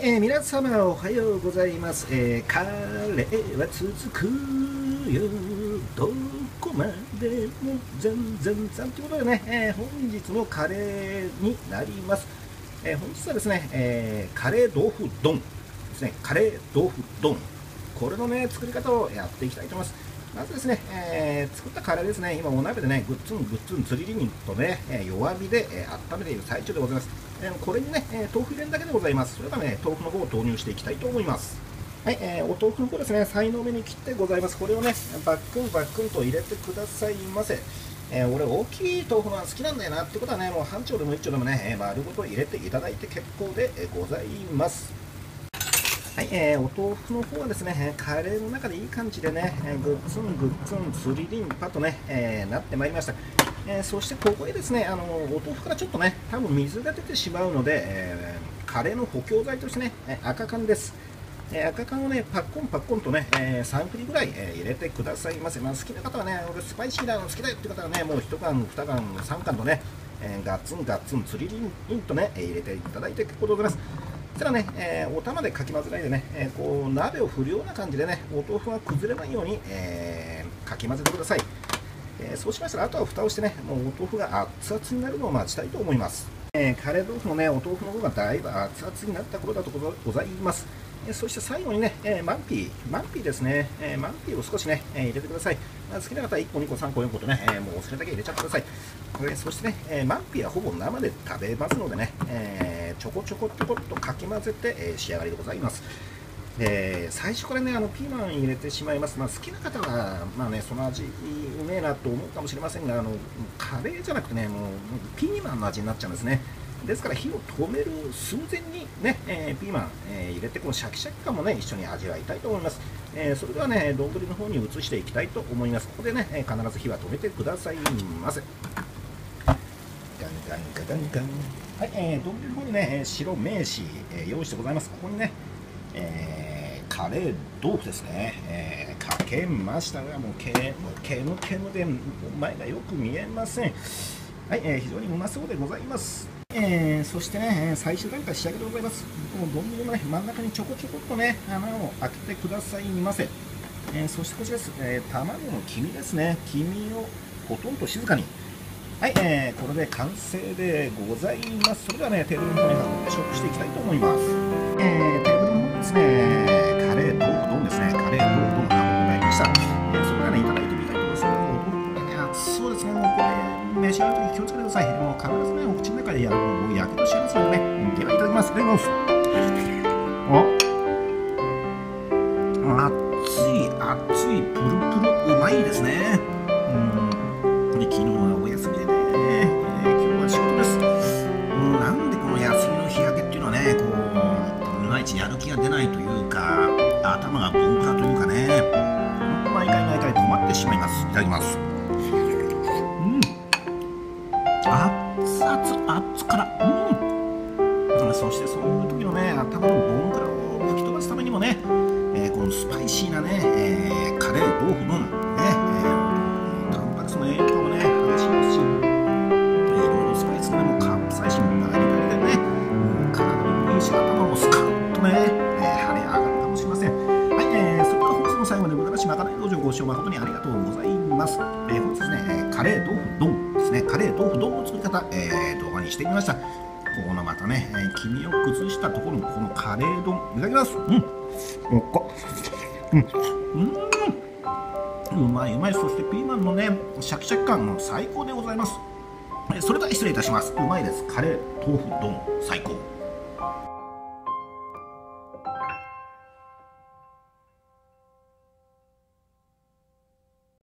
はい、皆様おはようございます。カレーは続くよ。どこまでも全然ということでね、本日のカレーになります。本日はですね、カレー豆腐丼ですね。カレー豆腐丼。これのね、作り方をやっていきたいと思います。まずですね、作ったカレーですね、今お鍋でね、グッツンつりりんとね、弱火で、温めている最中でございます。これにね、豆腐入れるだけでございます。それではね、豆腐の方を投入していきたいと思います。はい、お豆腐の方ですね、さいの目に切ってございます。これをね、バックンと入れてくださいませ。俺、大きい豆腐が好きなんだよなってことはね、もう半丁でも一丁でもね、丸ごと入れていただいて結構でございます。はい、お豆腐の方はですね、カレーの中でいい感じでね、グッツンつりりんぱとね、なってまいりました。そしてここへですね、お豆腐からちょっとね、多分水が出てしまうので、カレーの補強剤としてね、赤缶です。赤缶をね、パッコンとね、3振りぐらい、入れてくださいませ。好きな方はね、俺スパイシーなの好きだよって方はね、もう1缶、2缶、3缶とね、ガッツンつりりんとね、入れていただいて結構でございます。そしたらね、お玉でかき混ぜないでね、こう鍋を振るような感じでね、お豆腐が崩れないように、かき混ぜてください。そうしましたら、あとは蓋をしてね、もうお豆腐が熱々になるのを待ちたいと思います。カレー豆腐のね、お豆腐の方がだいぶ熱々になった頃だとございます。そして最後にね、マンピーですね、マンピーを少しね、入れてください。好きな方は1個、2個、3個、4個とね、もうお好きなだけ入れちゃってください。そしてね、マンピーはほぼ生で食べますのでね、ちょこっとかき混ぜて、仕上がりでございます。最初からね、ピーマン入れてしまいます。好きな方は、その味うめえなと思うかもしれませんが、カレーじゃなくてね、もうピーマンの味になっちゃうんですね。ですから火を止める寸前にね、ピーマン、入れてこのシャキシャキ感もね一緒に味わいたいと思います。それではね、丼の方に移していきたいと思います。ここでね、必ず火は止めてくださいませ。ガン。はい、丼の方にね、白名詞、用意してございます。ここにね、カレー豆腐ですね、かけましたが、もうケムでお前がよく見えません。はい、非常にうまそうでございます。そしてね、最終段階仕上げでございます。この丼のね、真ん中にちょこっとね、穴を開けてくださいませ。そしてこちらです。卵の黄身ですね。黄身をほとんど静かに。はい、これで完成でございます。それではね、テーブルの方に運んで食していきたいと思います。テーブルの方ですね、カレー豆腐丼ですね。カレー豆腐丼が運んでまいりました。それではね、いただいてみたいと思います。お豆腐がね、熱そうですね。もうこれ、召し上がるとき気をつけてください。もう必ずね、お口の中でもうやけどしますのでね。では、いただきます。いただきます。熱い、プルプル、うまいですね。昨日はお休みでね、今日は仕事です。なんでこの休みの日焼けっていうのはね、いまいちやる気が出ないというか、頭がボンクラというかね、毎回困ってしまいます。いただきます。熱から、そしてそういう時のね、頭のボンクラを吹き飛ばすためにもね、このスパイシーなね、カレー豆腐のね、タンパク質の栄養価もね、激しいですし、いろいろスパイスでもカプサイシンバリバリでね、体にもいいし、頭もスカッとね、晴れ上がるかもしれません。はい、それでは本日の最後まで無駄なしまかない道場ご視聴誠にありがとうございます。本日ですね、カレー豆腐丼ですね、カレー豆腐丼の作り方、動画にしてみました。ここのまたね、黄身を崩したところのこのカレー丼、いただきます。うまい。そしてピーマンのね、シャキシャキ感も最高でございます。それでは失礼いたします。うまいです。カレー豆腐丼、最高。